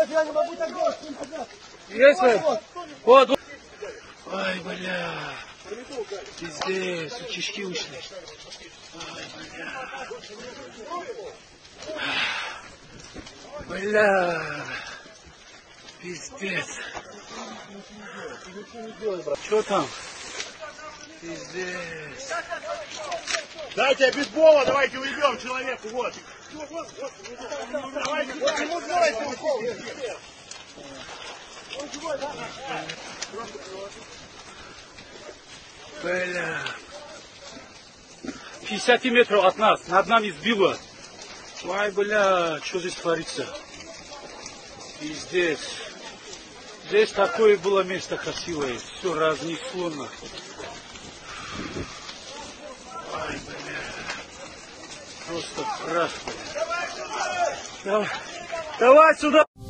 Нет, я не могу так делать. Есть вы? Вот. Ой, бля. Пиздец, кишки ушли. Ой, бля. Бля. Пиздец. Что там? Пиздец. Дайте бейсбола, давайте уйдем человеку, вот. Давайте, почему делаете укол? Бля. 50 метров от нас, над нами сбило. Ой, бля, что здесь творится? Пиздец. Здесь такое было место красивое, все разнесло нахуй. Ой, бля. Просто прах. Давай, давай сюда.